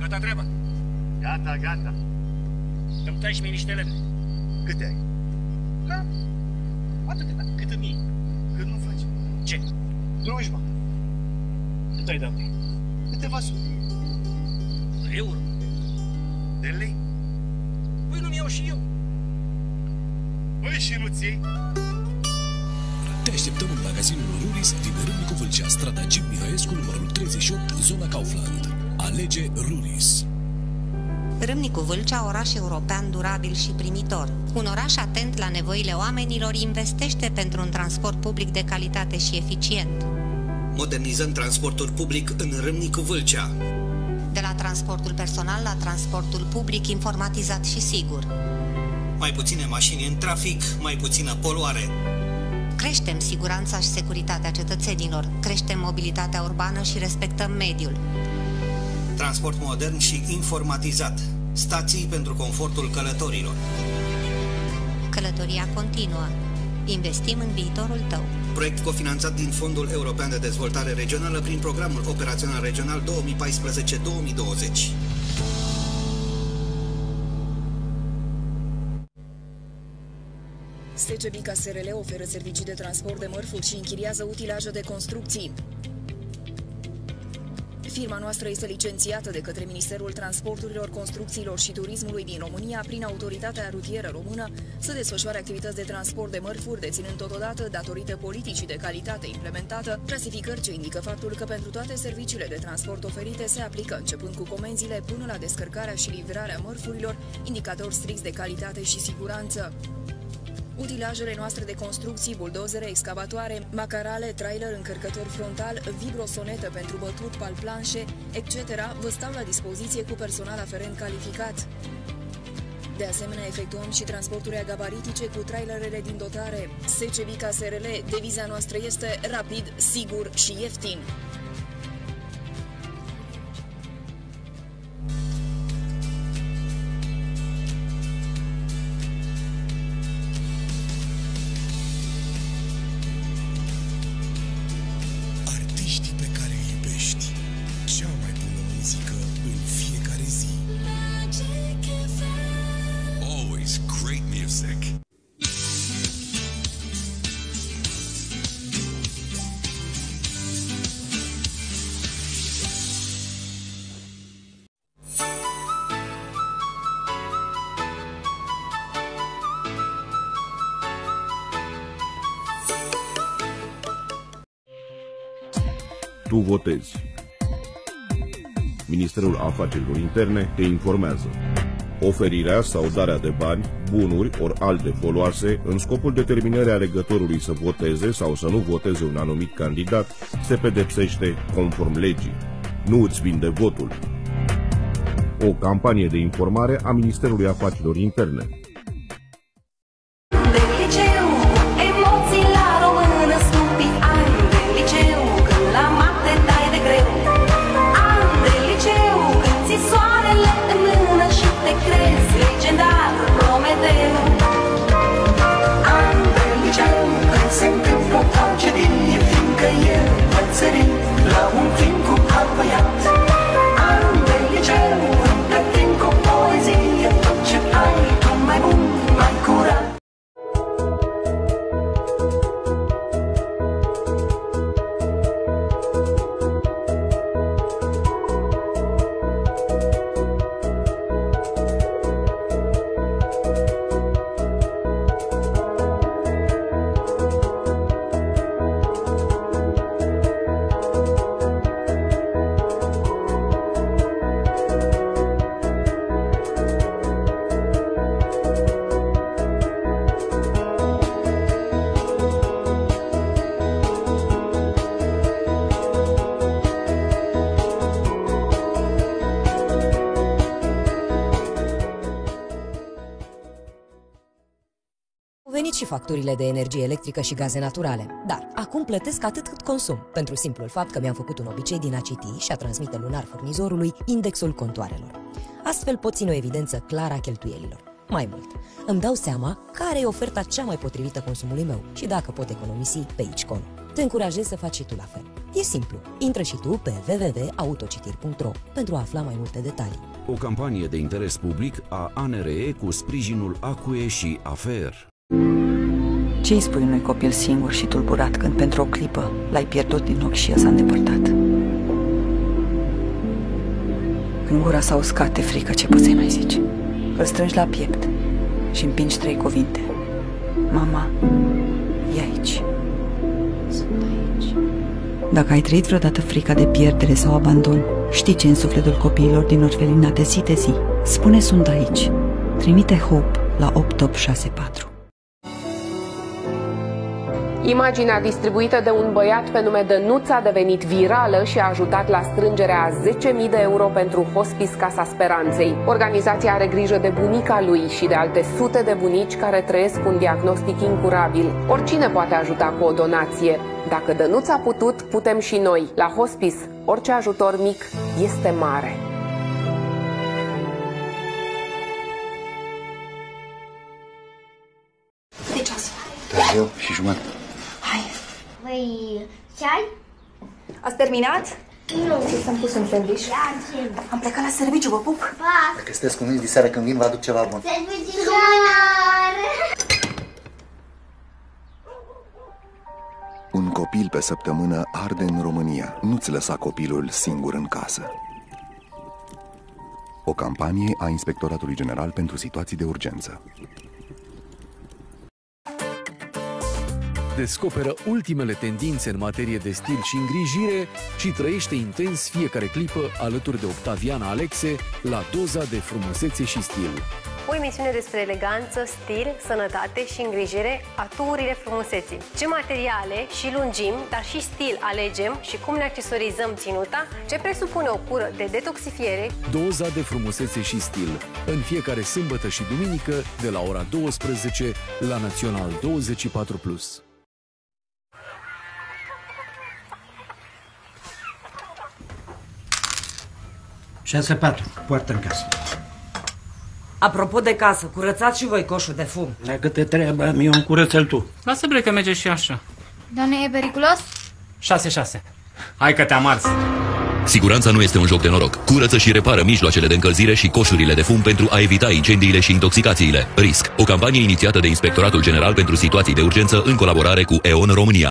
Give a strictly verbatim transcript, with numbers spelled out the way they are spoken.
Gata treaba? Gata, gata. Îmi tai și mie niște lemne. Câte ai? Da. Atâta, cât mie. Cât nu faci? Ce? Slujba. Cât ai dat? Câteva sute. De euro? De lei? Păi nu-mi iau și eu. Păi și nu-ți iei? Te așteptăm în magazinul Ruris din Râmnicu Vâlcea, strada Gib Mihăescu, numărul treizeci și opt, zona Kaufland. Alege Ruris. Râmnicu Vâlcea, oraș european durabil și primitor. Un oraș atent la nevoile oamenilor, investește pentru un transport public de calitate și eficient. Modernizăm transportul public în Râmnicu Vâlcea. De la transportul personal la transportul public informatizat și sigur. Mai puține mașini în trafic, mai puțină poluare. Creștem siguranța și securitatea cetățenilor, creștem mobilitatea urbană și respectăm mediul. Transport modern și informatizat. Stații pentru confortul călătorilor. Călătoria continuă. Investim în viitorul tău. Proiect cofinanțat din Fondul European de Dezvoltare Regională prin Programul Operațional Regional două mii paisprezece două mii douăzeci. S C B S R L oferă servicii de transport de mărfuri și închiriază utilaje de construcții. Firma noastră este licențiată de către Ministerul Transporturilor, Construcțiilor și Turismului din România prin Autoritatea Rutieră Română să desfășoare activități de transport de mărfuri, deținând totodată, datorită politicii de calitate implementată, clasificări ce indică faptul că pentru toate serviciile de transport oferite se aplică, începând cu comenzile până la descărcarea și livrarea mărfurilor, indicatori stricți de calitate și siguranță. Utilajele noastre de construcții, buldozere, excavatoare, macarale, trailer, încărcător frontal, vibrosonetă pentru bătut, palplanșe, et cetera vă stau la dispoziție cu personal aferent calificat. De asemenea, efectuăm și transporturi gabaritice cu trailerele din dotare. S C B S R L, deviza noastră este rapid, sigur și ieftin. Tu votezi. Ministerul Afacerilor Interne te informează. Oferirea sau darea de bani, bunuri ori alte foloase în scopul determinării alegătorului să voteze sau să nu voteze un anumit candidat se pedepsește conform legii. Nu îți vinde votul. O campanie de informare a Ministerului Afacerilor Interne. Venit și facturile de energie electrică și gaze naturale, dar acum plătesc atât cât consum, pentru simplul fapt că mi-am făcut un obicei din a citi și a transmite lunar furnizorului indexul contoarelor. Astfel pot ține o evidență clară a cheltuielilor. Mai mult, îmi dau seama care e oferta cea mai potrivită consumului meu și dacă pot economisi pe aici colo. Te încurajez să faci și tu la fel. E simplu. Intră și tu pe w w w punct autocitiri punct ro pentru a afla mai multe detalii. O campanie de interes public a A N R E cu sprijinul A C U E și A F E R. Ce îi spui unui copil singur și tulburat când pentru o clipă l-ai pierdut din ochi și el s-a îndepărtat? Când gura s-a uscat, te frică, ce poți să-i mai zici? Îl strângi la piept și împingi trei cuvinte. Mama, e aici. Sunt aici. Dacă ai trăit vreodată frica de pierdere sau abandon, știi ce în sufletul copiilor din orfelinate zi de zi. Spune sunt aici. Trimite Hope la opt opt șase patru. Imaginea distribuită de un băiat pe nume Dănuț a devenit virală și a ajutat la strângerea a zece mii de euro pentru Hospice Casa Speranței. Organizația are grijă de bunica lui și de alte sute de bunici care trăiesc cu un diagnostic incurabil. Oricine poate ajuta cu o donație. Dacă Dănuț a putut, putem și noi. La Hospice, orice ajutor mic este mare. De ceas. Târziu și jumătate. Hai. Păi, ceai? Ați terminat? Nu. S-am pus un sandwich. Am plecat la serviciu, vă pup. Pa. Dacă sunteți convins, diseară când vin, vă aduc ceva bun. Serviciunar! Un copil pe săptămână arde în România. Nu-ți lăsa copilul singur în casă. O campanie a Inspectoratului General pentru Situații de Urgență. Descoperă ultimele tendințe în materie de stil și îngrijire și trăiește intens fiecare clipă alături de Octaviana Alexe la Doza de frumusețe și stil. O emisiune despre eleganță, stil, sănătate și îngrijire a tururile frumuseții. Ce materiale și lungim, dar și stil alegem și cum ne accesorizăm ținuta, ce presupune o cură de detoxifiere. Doza de frumusețe și stil. În fiecare sâmbătă și duminică de la ora douăsprezece la Național douăzeci și patru plus. șase patru, poartă în casă. Apropo de casă, curățați și voi coșul de fum. Dacă te trebuie, mie un curățel tu. Lasă bre că merge și așa. Dar nu e periculos? șase șase. Hai că te-am ars. Siguranța nu este un joc de noroc. Curăță și repară mijloacele de încălzire și coșurile de fum pentru a evita incendiile și intoxicațiile. Risc. O campanie inițiată de Inspectoratul General pentru Situații de Urgență în colaborare cu E O N România.